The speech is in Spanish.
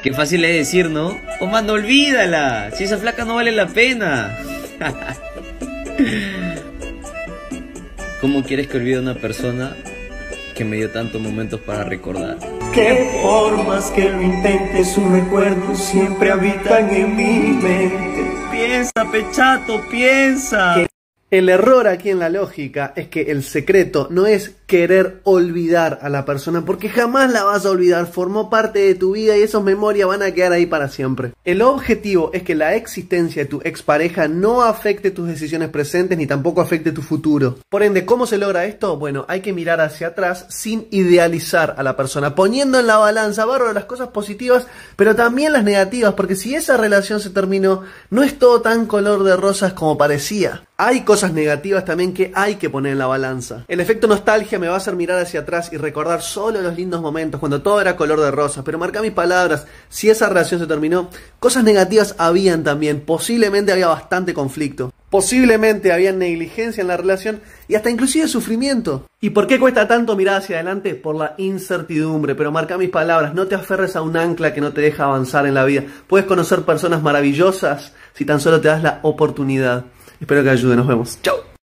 Qué fácil es decir, ¿no? Oh, mano, olvídala. Si esa flaca no vale la pena. ¿Cómo quieres que olvide a una persona que me dio tantos momentos para recordar? Que por más que lo intentes, sus recuerdos siempre habitan en mi mente. Piensa, pechato, piensa. El error aquí en la lógica es que el secreto no es querer olvidar a la persona, porque jamás la vas a olvidar, formó parte de tu vida y esas memorias van a quedar ahí para siempre. El objetivo es que la existencia de tu expareja no afecte tus decisiones presentes ni tampoco afecte tu futuro. Por ende, ¿cómo se logra esto? Bueno, hay que mirar hacia atrás sin idealizar a la persona, poniendo en la balanza, bárbaro, las cosas positivas, pero también las negativas, porque si esa relación se terminó, no es todo tan color de rosas como parecía. Hay cosas negativas también que hay que poner en la balanza. El efecto nostalgia me va a hacer mirar hacia atrás y recordar solo los lindos momentos, cuando todo era color de rosa. Pero marca mis palabras, si esa relación se terminó, cosas negativas habían también. Posiblemente había bastante conflicto. Posiblemente había negligencia en la relación y hasta inclusive sufrimiento. ¿Y por qué cuesta tanto mirar hacia adelante? Por la incertidumbre. Pero marca mis palabras, no te aferres a un ancla que no te deja avanzar en la vida. Puedes conocer personas maravillosas si tan solo te das la oportunidad. Espero que ayude, nos vemos. Chao.